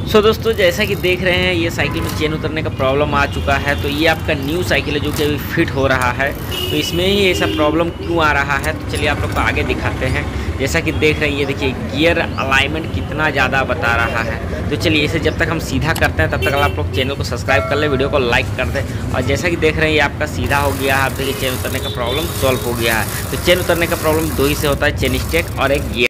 सो दोस्तों जैसा कि देख रहे हैं ये साइकिल में चेन उतरने का प्रॉब्लम आ चुका है। तो ये आपका न्यू साइकिल है जो कि अभी फिट हो रहा है। तो इसमें ही ऐसा प्रॉब्लम क्यों आ रहा है तो चलिए आप लोग को आगे दिखाते हैं। जैसा कि देख रहे हैं ये देखिए गियर अलाइनमेंट कितना ज़्यादा बता रहा है। तो चलिए इसे जब तक हम सीधा करते हैं तब तक आप लोग चैनल को सब्सक्राइब कर ले, वीडियो को लाइक कर दें। और जैसा कि देख रहे हैं ये आपका सीधा हो गया है। आप देखिए चेन उतरने का प्रॉब्लम सॉल्व हो गया है। तो चेन उतरने का प्रॉब्लम दो ही से होता है, चेन स्टेक और एक गियर।